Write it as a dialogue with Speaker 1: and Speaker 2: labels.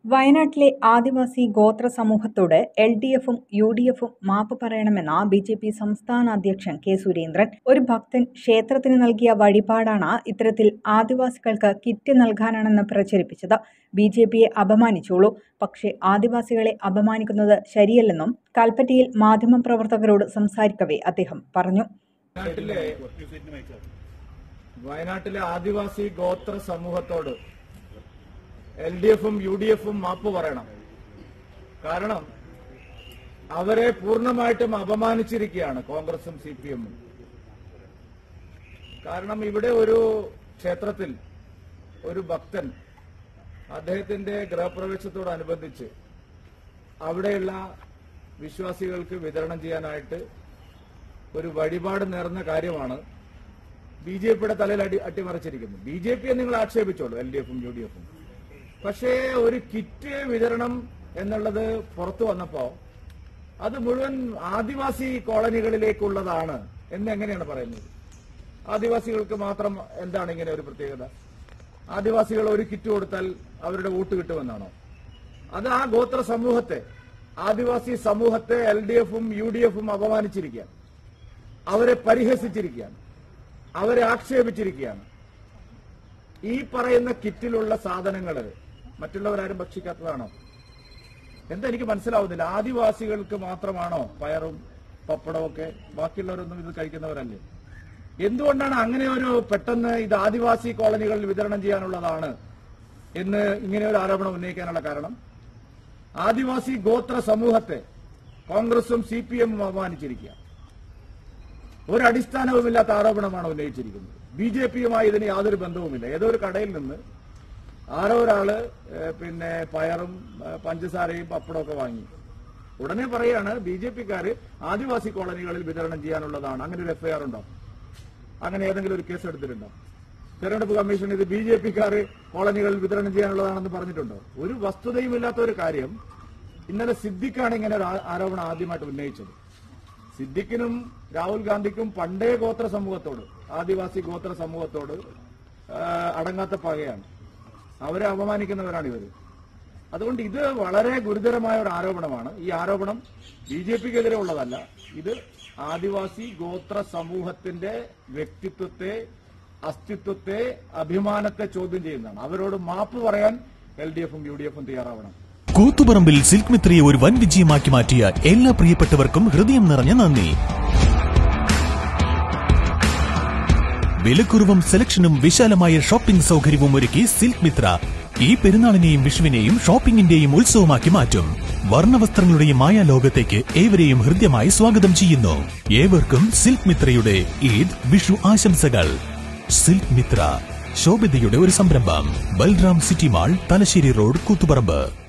Speaker 1: വയനാട്ടിലെ ആദിവാസി ഗോത്ര സമൂഹത്തോട് LDFും UDFും മാപ്പ് പറയണമെന്ന BJP സംസ്ഥാന അധ്യക്ഷൻ കെ സുരേന്ദ്രൻ. ഒരു ഭക്തൻ ക്ഷേത്രത്തിന് നൽകിയ വഴിപാടാണ് ഇത്തരത്തിൽ ആദിവാസികൾക്ക് കിറ്റ് നൽകാനാണെന്ന് പ്രചരിപ്പിച്ചത്. BJPയെ അപമാനിച്ചോളൂ, പക്ഷേ ആദിവാസികളെ അപമാനിക്കുന്നത് ശരിയല്ലെന്നും കൽപ്പറ്റയിൽ മാധ്യമപ്രവർത്തകരോട് സംസാരിക്കവേ അദ്ദേഹം പറഞ്ഞു.
Speaker 2: വയനാട്ടിലെ ആദിവാസി ഗോത്ര സമൂഹത്തോട് LDFും UDFും മാപ്പ് പറയണം. കാരണം അവരെ പൂർണ്ണമായിട്ടും അപമാനിച്ചിരിക്കുകയാണ് കോൺഗ്രസും CPMും. കാരണം ഇവിടെ ഒരു ക്ഷേത്രത്തിൽ ഒരു ഭക്തൻ അദ്ദേഹത്തിന്റെ ഗൃഹപ്രവേശത്തോടനുബന്ധിച്ച് അവിടെയുള്ള വിശ്വാസികൾക്ക് വിതരണം ചെയ്യാനായിട്ട് ഒരു വഴിപാട് നേർന്ന കാര്യമാണ് BJPയുടെ തലയിൽ അട്ടിമറിച്ചിരിക്കുന്നത്. BJPയെ നിങ്ങൾ ആക്ഷേപിച്ചോളൂ, LDFും UDFും. പക്ഷേ ഒരു കിറ്റ് വിതരണം എന്നുള്ളത് പുറത്തു വന്നപ്പോ അത് മുഴുവൻ ആദിവാസി കോളനികളിലേക്കുള്ളതാണ് എന്നെങ്ങനെയാണ് പറയുന്നത്? ആദിവാസികൾക്ക് മാത്രം എന്താണ് ഇങ്ങനെ ഒരു പ്രത്യേകത? ആദിവാസികൾ ഒരു കിറ്റ് കൊടുത്താൽ അവരുടെ വോട്ട് കിട്ടുമെന്നാണോ? അത് ആ ഗോത്ര സമൂഹത്തെ, ആദിവാസി സമൂഹത്തെ LDFും UDFും അപമാനിച്ചിരിക്കുകയാണ്, അവരെ പരിഹസിച്ചിരിക്കുകയാണ്, അവരെ ആക്ഷേപിച്ചിരിക്കുകയാണ്. ഈ പറയുന്ന കിറ്റിലുള്ള സാധനങ്ങൾ മറ്റുള്ളവരാരും ഭക്ഷിക്കാത്തതാണോ? എന്താ എനിക്ക് മനസ്സിലാവുന്നില്ല. ആദിവാസികൾക്ക് മാത്രമാണോ പയറും പപ്പടവും ഒക്കെ? ബാക്കിയുള്ളവരൊന്നും ഇത് കഴിക്കുന്നവരല്ലേ? എന്തുകൊണ്ടാണ് അങ്ങനെ ഒരു പെട്ടെന്ന് ഇത് ആദിവാസി കോളനികളിൽ വിതരണം ചെയ്യാനുള്ളതാണ് എന്ന് ഇങ്ങനെ ഒരു ആരോപണം ഉന്നയിക്കാനുള്ള കാരണം? ആദിവാസി ഗോത്ര സമൂഹത്തെ കോൺഗ്രസും CPMും അപമാനിച്ചിരിക്കുക. ഒരടിസ്ഥാനവുമില്ലാത്ത ആരോപണമാണ് ഉന്നയിച്ചിരിക്കുന്നത്. BJPയുമായി ഇതിന് യാതൊരു ബന്ധവുമില്ല. ഏതോ ഒരു കടയിൽ നിന്ന് ആരോ ഒരാള് പയറും പഞ്ചസാരയും പപ്പടമൊക്കെ വാങ്ങി. ഉടനെ പറയാണ് BJPക്കാര് ആദിവാസി കോളനികളിൽ വിതരണം ചെയ്യാനുള്ളതാണ്. അങ്ങനെ ഒരു FIR ഉണ്ടോ? അങ്ങനെ ഏതെങ്കിലും ഒരു കേസ് എടുത്തിട്ടുണ്ടോ? തെരഞ്ഞെടുപ്പ് കമ്മീഷൻ ഇത് BJPക്കാര് കോളനികളിൽ വിതരണം ചെയ്യാനുള്ളതാണെന്ന് പറഞ്ഞിട്ടുണ്ടോ? ഒരു വസ്തുതയുമില്ലാത്ത ഒരു കാര്യം. ഇന്നലെ സിദ്ദിഖാണ് ഇങ്ങനെ ഒരു ആരോപണം ആദ്യമായിട്ട് ഉന്നയിച്ചത്. സിദ്ദിഖിനും രാഹുൽ ഗാന്ധിക്കും പണ്ടേ ഗോത്ര സമൂഹത്തോട്, ആദിവാസി ഗോത്ര സമൂഹത്തോട് അടങ്ങാത്ത പകയാണ്. അവരെ അപമാനിക്കുന്നവരാണ് ഇവര്. അതുകൊണ്ട് ഇത് വളരെ ഗുരുതരമായ ഒരു ആരോപണമാണ്. ഈ ആരോപണം BJPക്കെതിരെ ഉള്ളതല്ല. ഇത് ആദിവാസി ഗോത്ര സമൂഹത്തിന്റെ വ്യക്തിത്വത്തെ, അസ്തിത്വത്തെ, അഭിമാനത്തെ ചോദ്യം ചെയ്യുന്നതാണ്. അവരോട് മാപ്പ് പറയാൻ LDFും UDFും തയ്യാറാവണം.
Speaker 3: കൂത്തുപറമ്പിൽ സിൽക്ക് മിത്രയെ ഒരു വൻ വിജയമാക്കി മാറ്റിയ എല്ലാ പ്രിയപ്പെട്ടവർക്കും ഹൃദയം നിറഞ്ഞ നന്ദി. വിലക്കുറവും സെലക്ഷനും വിശാലമായ ഷോപ്പിംഗ് സൗകര്യവും ഒരുക്കി സിൽക്ക് മിത്ര ഈ പെരുന്നാളിനെയും വിഷുവിനെയും ഷോപ്പിംഗിന്റെയും ഉത്സവമാക്കി മാറ്റും. വർണ്ണവസ്ത്രങ്ങളുടെയും മായാലോകത്തേക്ക് ഏവരെയും ഹൃദ്യമായി സ്വാഗതം ചെയ്യുന്നു. ഏവർക്കും സിൽക്ക് മിത്രയുടെ ഈദ്, വിഷു ആശംസകൾ. സിൽക്ക് മിത്ര ശോഭിതയുടെ ഒരു സംരംഭം. Balram city mall, Thalassery road, Koothuparamba.